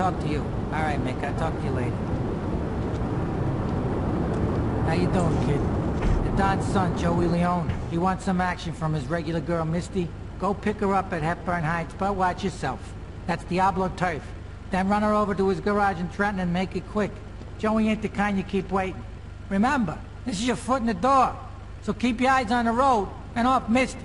talk to you. All right, Mick, I'll talk to you later. How you doing, kid? The Don's son, Joey Leone. He wants some action from his regular girl, Misty. Go pick her up at Hepburn Heights, but watch yourself. That's Diablo Turf. Then run her over to his garage in Trenton and make it quick. Joey ain't the kind you keep waiting. Remember, this is your foot in the door. So keep your eyes on the road and off Misty.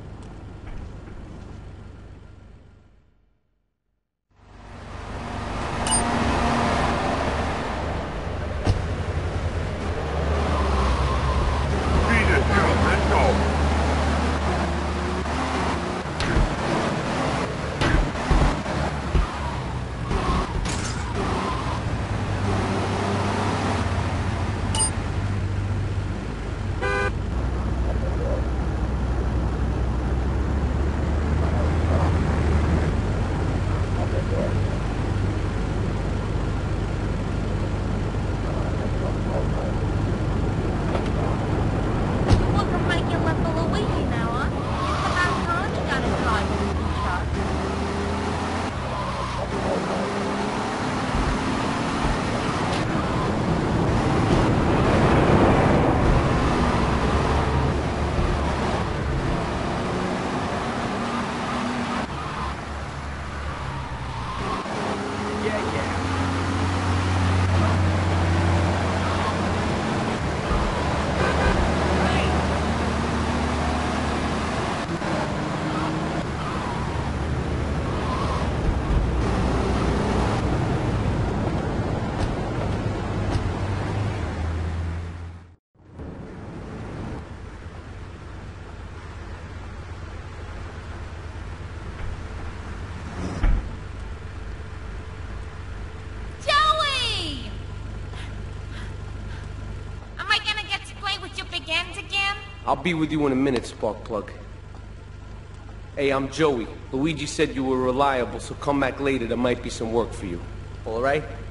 I'll be with you in a minute, Sparkplug. Hey, I'm Joey. Luigi said you were reliable, so come back later. There might be some work for you. All right?